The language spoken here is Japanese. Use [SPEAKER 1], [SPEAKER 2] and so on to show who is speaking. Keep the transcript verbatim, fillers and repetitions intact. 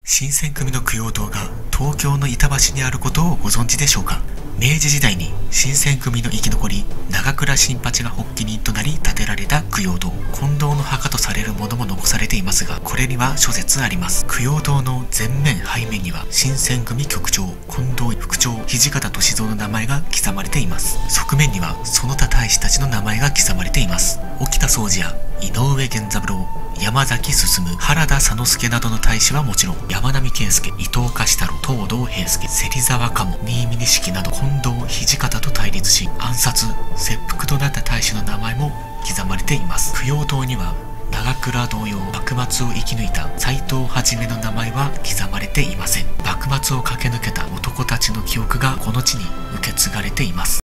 [SPEAKER 1] 新選組の供養塔が東京の板橋にあることをご存知でしょうか。明治時代に新選組の生き残り長倉新八が発起人となり建てられた供養塔、近藤の墓とされるものも残されていますが、これには諸説あります。供養塔の前面背面には新選組局長近藤副長土方歳三の名前が刻まれています。側面にはその他大使たちの名前が刻まれています。沖田総司や井上源三郎、山崎進、原田佐之助などの大使はもちろん、山並圭介、伊藤貸太郎、東堂平介、芹沢鴨、新見錦など近藤土方と対立し暗殺切腹となった大使の名前も刻まれています。供養塔には長倉同様幕末を生き抜いた斎藤一の名前は刻まれていません。幕末を駆け抜けた男たちの記憶がこの地に受け継がれています。